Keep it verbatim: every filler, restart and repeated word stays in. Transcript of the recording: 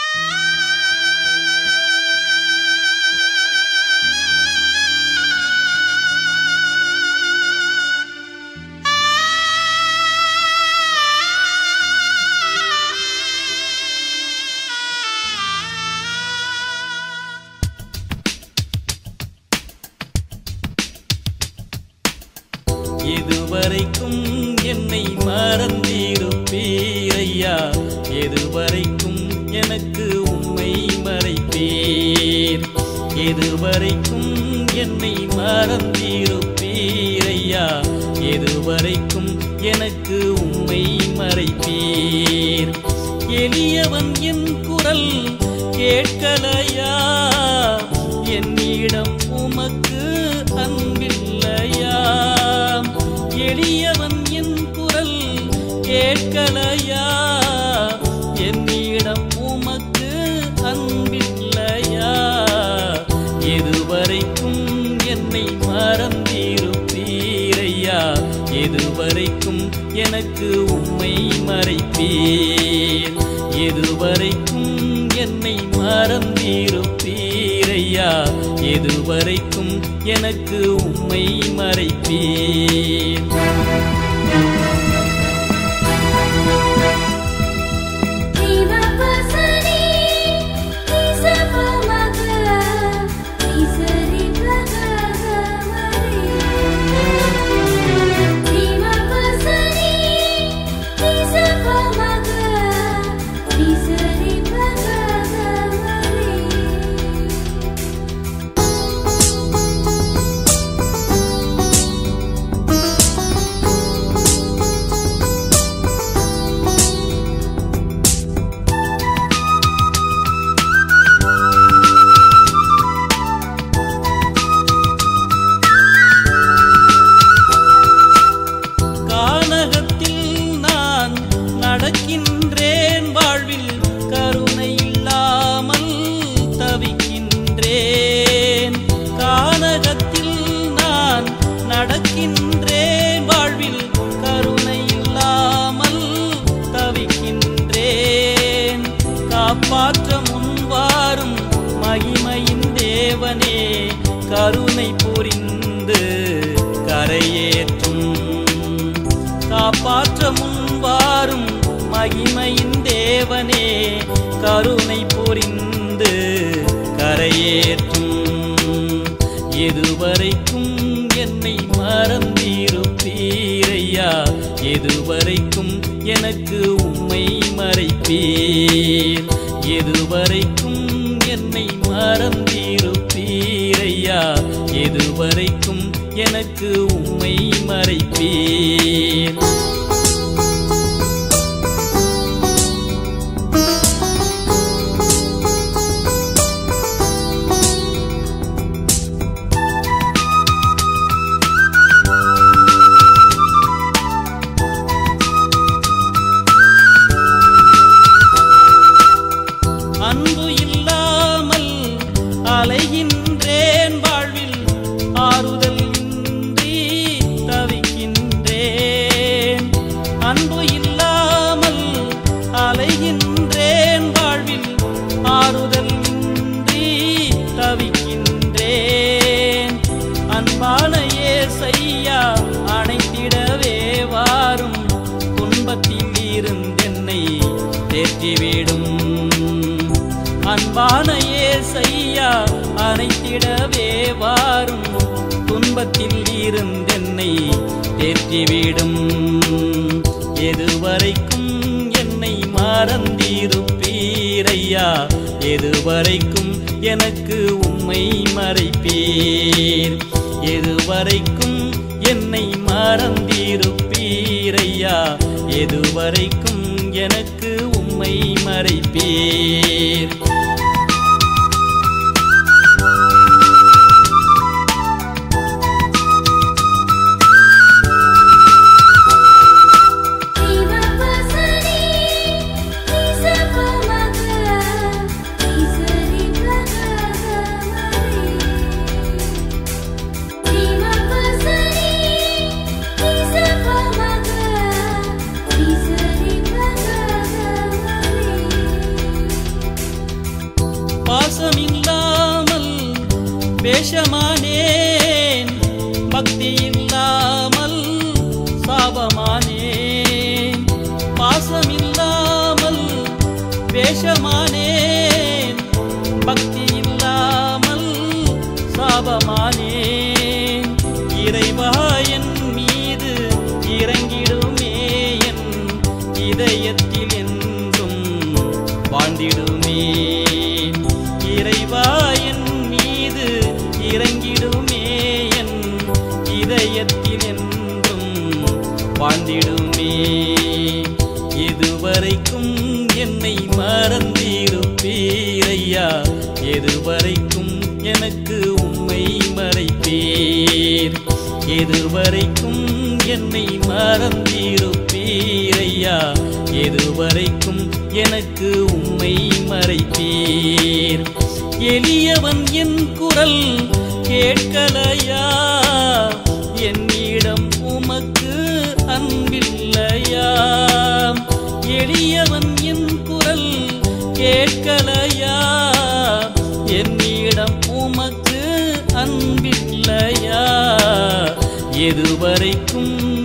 எதுவரைக்கும் என்னை மறந்திருப்பீரையா? எதுவரைக்கும் எனக்கு உம்மை மறைப்பீர்? எதுவரைக்கும் என்னை மறந்திருப்பீரையா? எதுவரைக்கும் எனக்கு உம்மை மறைப்பீர்? எளியவன் என் குரல் கேட்கலையா? என்னிடம் உமக்கு அன்பில்லையா? எளியவன் என் குரல் கேட்கலையா? என்னிடம் உமக்கு அன்பில்லையா? எதுவரைக்கும் என்னை மறந்திருப்பீரையா? எதுவரைக்கும் எனக்கு உம்மை மறைப்பீர்? எதுவரைக்கும் என்னை மறந்திருப்பீரையா? எதுவரைக்கும் எனக்கு உம்மை மறைப்பீர்? நடக்கின்றேன் வாழ்வில் கருணை இல்லாமல் தவிக்கின்றேன். கானகத்தில் நான் நடக்கின்றேன் வாழ்வில் கருணை இல்லாமல் தவிக்கின்றேன். காப்பாற்ற முன்வாரும் மகிமையின் தேவனே, கருணை புரிந்து கரையேற்றும். காப்பாற்ற முன்வாரும் மகிமையின் தேவனே, கருணை புரிந்து கரையேற்றும். எதுவரைக்கும் என்னை மறந்திருப்பீரையா? எதுவரைக்கும் எனக்கு உம்மை மறைப்பீர்? எதுவரைக்கும் என்னை மறந்திருப்பீரையா? எதுவரைக்கும் எனக்கு உம்மை மறைப்பீர்? அன்பு இல்லாமல் அலைகின்றேன் வாழ்வில், ஆறுதல் இன்றி தவிக்கின்றேன். அன்பு இல்லாமல் அலைகின்றேன் வாழ்வில், ஆறுதல் இன்றி தவிக்கின்றேன். அன்பான இயேசையா அணைத்திடவே வாரும், துன்பத்தில் இருந்தென்னை தேற்றிவிடும். அன்பான இயேசையா அணைத்திடவே வாரும், துன்பத்தில் இருந்தென்னை தேற்றிவிடும். எதுவரைக்கும் என்னை மறந்திருப்பீரையா? எதுவரைக்கும் எனக்கு உம்மை மறைப்பீர்? எதுவரைக்கும் என்னை மறந்திருப்பீரையா? எதுவரைக்கும் எனக்கு உம்மை மறைப்பீர்? பாசமில்லாமல் வேஷமானேன், பக்தி இல்லாமல் சாபமானேன். பாசமில்லாமல் வேஷமானேன், பக்தி இல்லாமல் சாபமானேன். இறைவா என் மீது இறங்கிடுமே, என் இதயத்தில் என்றும் வாழ்ந்திடுமே. இறைவா என் மீது இறங்கிடுமே, என் இதயத்தில் என்றும் வாழ்ந்திடுமே. எதுவரைக்கும் என்னை மறந்திருப்பீரையா, எதுவரைக்கும் எனக்கு உம்மை மறைப்பீர். எதுவரைக்கும் என்னை மறந்திருப்பீரையா, எதுவரைக்கும் எனக்கு உம்மை மறைப்பீர். எளியவன் என் குரல் கேட்கலையா, என்னிடம் உமக்கு அன்பில்லையா. எளியவன் என் குரல் கேட்கலையா, என்னிடம் உமக்கு அன்பில்லையா. எதுவரைக்கும்